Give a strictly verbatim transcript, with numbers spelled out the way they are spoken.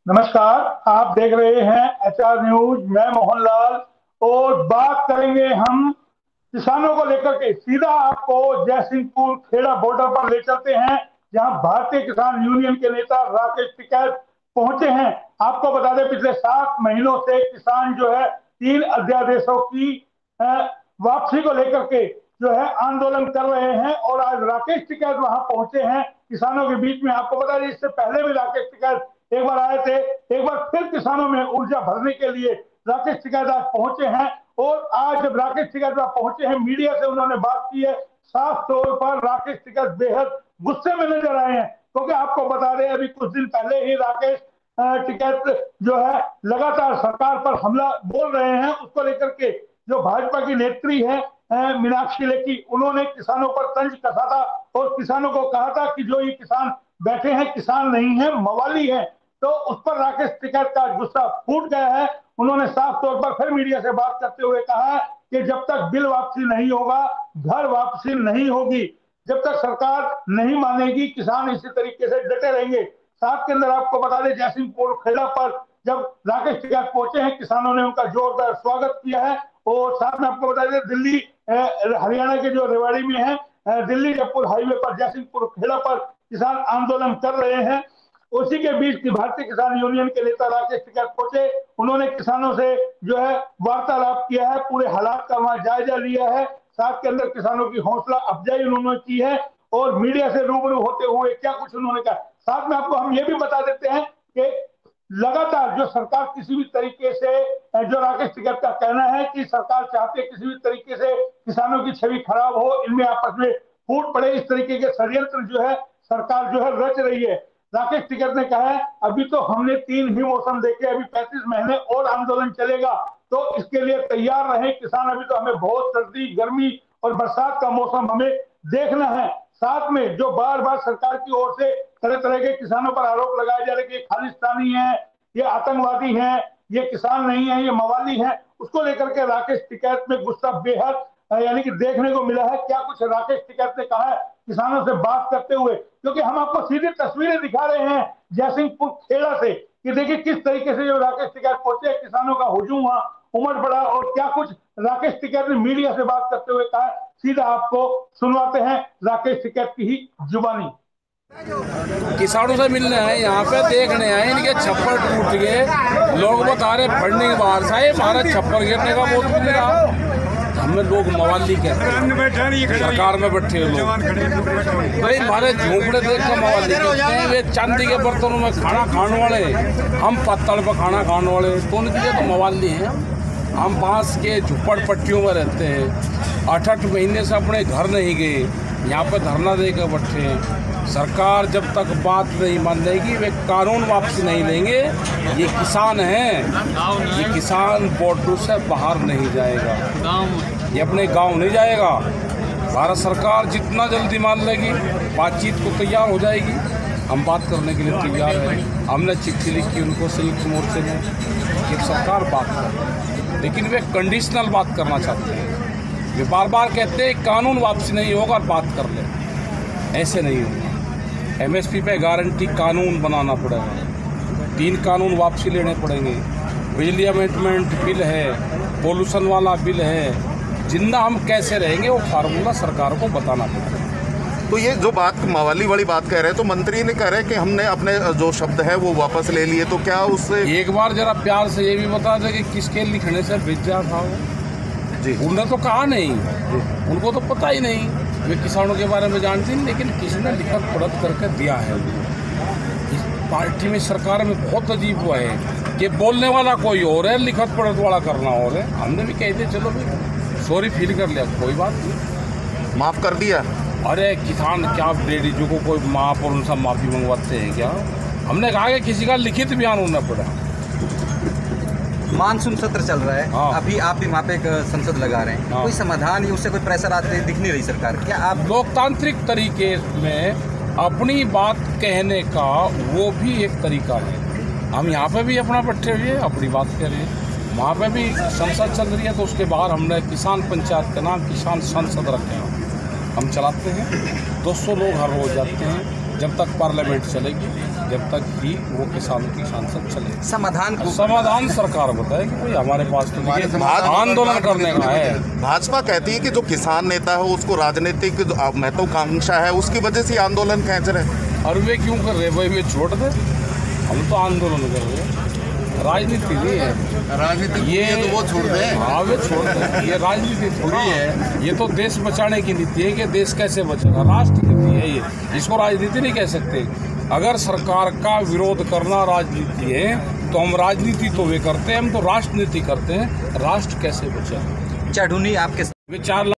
नमस्कार। आप देख रहे हैं एच आर न्यूज। मैं मोहनलाल और बात करेंगे हम किसानों को लेकर के। सीधा आपको जयसिंहपुर खेड़ा बॉर्डर पर ले चलते हैं, जहां भारतीय किसान यूनियन के नेता राकेश टिकैत पहुंचे हैं। आपको बता दें, पिछले सात महीनों से किसान जो है तीन अध्यादेशों की अ, वापसी को लेकर के जो है आंदोलन कर रहे हैं, और आज राकेश टिकैत वहां पहुंचे हैं किसानों के बीच में। आपको बता दें, इससे पहले भी राकेश टिकैत एक बार आए थे। एक बार फिर किसानों में ऊर्जा भरने के लिए राकेश टिकैत आज पहुंचे हैं। और आज जब राकेश टिकैत पहुंचे हैं, मीडिया से उन्होंने बात की है। साफ तौर पर राकेश टिकैत बेहद गुस्से में नजर आए हैं, क्योंकि आपको बता दें, अभी कुछ दिन पहले ही राकेश टिकैत जो है लगातार सरकार पर हमला बोल रहे हैं। उसको लेकर के जो भाजपा की नेत्री है मीनाक्षी लेखी, उन्होंने किसानों पर तंज कसा था और किसानों को कहा था कि जो ये किसान बैठे हैं, किसान नहीं है, मवाली है। तो उस पर राकेश टिकैत का गुस्सा फूट गया है। उन्होंने साफ तौर पर फिर मीडिया से बात करते हुए कहा कि जब तक बिल वापसी नहीं होगा, घर वापसी नहीं होगी। जब तक सरकार नहीं मानेगी, किसान इसी तरीके से डटे रहेंगे। साथ के अंदर आपको बता दें, जयसिंहपुर खेड़ा पर जब राकेश टिकैत पहुंचे हैं, किसानों ने उनका जोरदार स्वागत किया है। और साथ में आपको बता दें, दिल्ली हरियाणा के जो रेवाड़ी में है, दिल्ली जयपुर हाईवे पर जयसिंहपुर खेड़ा पर किसान आंदोलन कर रहे हैं। उसी के बीच भारतीय किसान यूनियन के नेता राकेश टिकैत पहुंचे। उन्होंने किसानों से जो है वार्तालाप किया है, पूरे हालात का वहां जायजा लिया है। साथ के अंदर किसानों की हौसला अफजाई उन्होंने की है और मीडिया से रूबरू होते हुए क्या कुछ उन्होंने कहा। साथ में आपको हम ये भी बता देते हैं कि लगातार जो सरकार किसी भी तरीके से, जो राकेश टिकैत का कहना है कि सरकार चाहती है किसी भी तरीके से किसानों की छवि खराब हो, इनमें आपस में फूट पड़े, इस तरीके के षड्यंत्र जो है सरकार जो है रच रही है। राकेश टिकैत ने कहा है, अभी तो हमने तीन ही मौसम देखे, अभी पैंतीस महीने और आंदोलन चलेगा, तो इसके लिए तैयार रहे किसान। अभी तो हमें बहुत सर्दी, गर्मी और बरसात का मौसम हमें देखना है। साथ में जो बार बार सरकार की ओर से तरह तरह के किसानों पर आरोप लगाए जा रहे कि खालिस्तानी है, ये आतंकवादी है, ये किसान नहीं है, ये मवाली है, उसको लेकर के राकेश टिकैत में गुस्सा बेहद यानी कि देखने को मिला है। क्या कुछ राकेश टिकैत ने कहा है किसानों से बात करते हुए, क्योंकि हम आपको सीधी तस्वीरें दिखा रहे हैं जयसिंहपुर खेड़ा से कि देखिए किस तरीके से जो राकेश टिकैत पहुंचे, किसानों का हुजूम वहां उमड़ पड़ा और क्या कुछ राकेश टिकैत ने मीडिया से बात करते हुए कहा। सीधा आपको सुनवाते हैं राकेश टिकैत की ही जुबानी। किसानों से मिलने आए, यहाँ पे देखने आए, इनके छप्पर टूट गए। लोग बता रहे फंडिंग बाहर से आए, हमारा छप्पर गिरने का बहुत मिल रहा। हमें लोग मवाली कहते हैं, सरकार में बैठे लोग भाई हमारे झोंपड़े देख कर मवाली कहते हैं। वे चांदी के बर्तनों में खाना खाने वाले, हम पत्तल पर खाना खाने वाले, तो उनके लिए तो मवाली हैं। हम बांस के झुप्पड़पट्टियों में रहते हैं, आठ आठ महीने से अपने घर नहीं गए, यहाँ पर धरना देकर बैठे हैं। सरकार जब तक बात नहीं मानेगी, वे कानून वापसी नहीं लेंगे। ये किसान हैं, ये किसान बॉर्डर से बाहर नहीं जाएगा, ये अपने गांव नहीं जाएगा। भारत सरकार जितना जल्दी मान लेगी, बातचीत को तैयार हो जाएगी। हम बात करने के लिए तैयार हैं। हमने चिट्ठी लिखी उनको संयुक्त मोर्चे में कि सरकार बात करे, लेकिन वे कंडीशनल बात करना चाहते हैं। वे बार बार कहते हैं कानून वापसी नहीं होगा और बात कर ले, ऐसे नहीं होगा। एमएसपी पे गारंटी कानून बनाना पड़ेगा, तीन कानून वापसी लेने पड़ेंगे। बिजली अमेंडमेंट बिल है, पोल्यूशन वाला बिल है, जिंदा हम कैसे रहेंगे वो फार्मूला सरकार को बताना पड़ेगा। तो ये जो बात मवाली वाली बात कह रहे हैं, तो मंत्री ने कह रहे हैं कि हमने अपने जो शब्द है वो वापस ले लिए, तो क्या उससे एक बार जरा प्यार से ये भी बता दें कि किसके लिखने से भेजा था वो? जी उन्होंने तो कहा नहीं, उनको तो पता ही नहीं। वे किसानों के बारे में जानती नहीं, लेकिन किसी ने लिखत पढ़त करके दिया है। इस पार्टी में, सरकार में बहुत अजीब हुआ है कि बोलने वाला कोई और है, लिखत पढ़त वाला करना और है। हमने भी कह दिया चलो भाई सॉरी फील कर लिया, कोई बात नहीं, माफ़ कर दिया। अरे किसान क्या लेडीजों को कोई माफ़ और उनसे माफ़ी मंगवाते हैं क्या? हमने कहा कि किसी का लिखित बयान होना पड़ा। मानसून सत्र चल रहा है, हाँ। अभी आप भी वहाँ पे एक संसद लगा रहे हैं, हाँ। कोई समाधान या उससे कोई प्रेशर आते दिख नहीं रही सरकार, क्या आप लोकतांत्रिक तरीके में अपनी बात कहने का वो भी एक तरीका है। हम यहाँ पे भी अपना बैठे हुए अपनी बात कह रहे हैं, वहाँ पे भी संसद चल रही है, तो उसके बाहर हमने किसान पंचायत का नाम किसान संसद रखे हैं। हम चलाते हैं, दो सौ लोग हर रोज जाते हैं जब तक पार्लियामेंट चलेगी। जब तक कि वो किसानों की सांसद चले। समाधान को समाधान सरकार बताए कि कोई हमारे पास तो देखिए आंदोलन करने का है। भाजपा कहती है कि जो किसान नेता है उसको राजनीतिक महत्वाकांक्षा है, उसकी वजह से आंदोलन खींच रहे। और वे क्यों कर रहे भाई, वे छोड़ दे, हम तो आंदोलन कर रहे हैं। राजनीति नहीं है, राजनीति ये तो वो छोड़ दे। हाँ वे छोड़ दे, ये राजनीति थोड़ी है, ये तो देश बचाने की नीति है कि देश कैसे बचेगा, राष्ट्र नीति है ये, इसको राजनीति नहीं कह सकते। अगर सरकार का विरोध करना राजनीति है तो हम राजनीति तो वे करते हैं, हम तो राष्ट्रनीति करते हैं। राष्ट्र कैसे बचेगा? चाढूनी आपके वे चार